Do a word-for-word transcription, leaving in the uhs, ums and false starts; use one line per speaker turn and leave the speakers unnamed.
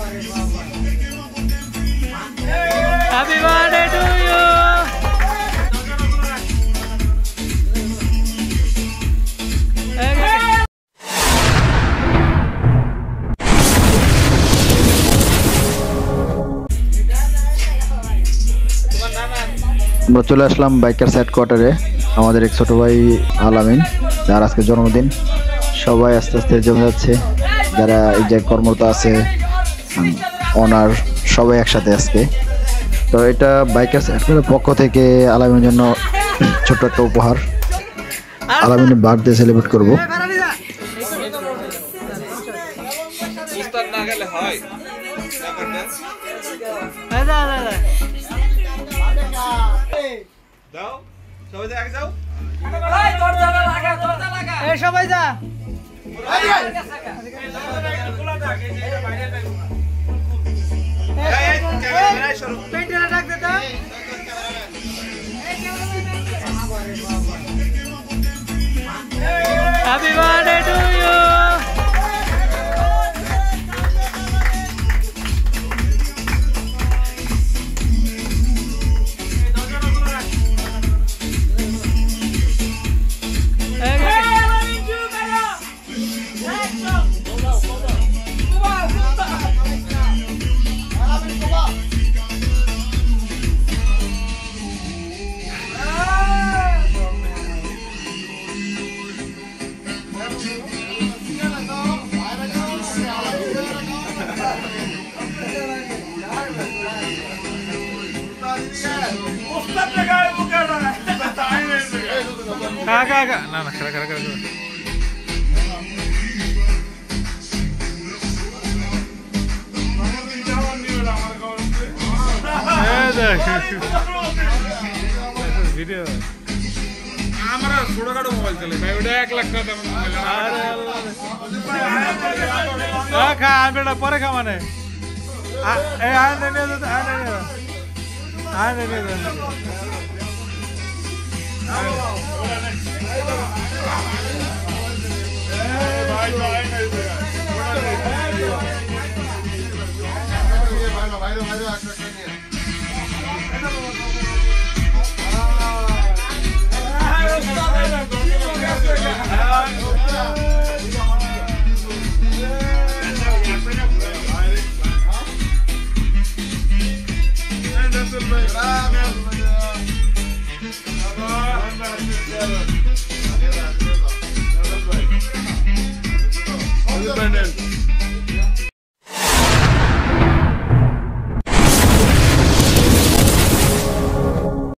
Happy birthday to you.
আমরা চলে আসলাম bikers হেডকোয়ার্টারে। আমাদের এক ছোট ভাই আলামিন, যার আজকে জন্মদিন। সবাই আস্তে আস্তে জমে যাচ্ছে, যারা এই যে কর্মরত আছে, ওনার সবাই একসাথে আজকে। তো এটা বাইকার্স হেডকোয়ার্টারের পক্ষ থেকে আলামিনের জন্য ছোট্ট একটা উপহার। আলামিনের বার্থডে সেলিব্রেট করবো।
যাও সবাই যা, আগে যাও।
এই দরজা লাগা, দরজা লাগা। এই সবাই যা। এই খোলা থাক, এই যে বাইরে নাই। এই এই ক্যামেরা শুরু। পেন্টারে ডাক দে তো। Happy birthday to you. Kagak, nah, nah, kagak, kagak, kagak. Ada. Video. Amara, छोटा काटो मोबाइल चले। मैं उड़ा एक लाख का था मोबाइल। अरे अल्लाह। आ खा बेटा परे खा माने। आ ए आ नहीं नहीं आ नहीं नहीं। आ नहीं नहीं। Bye bye.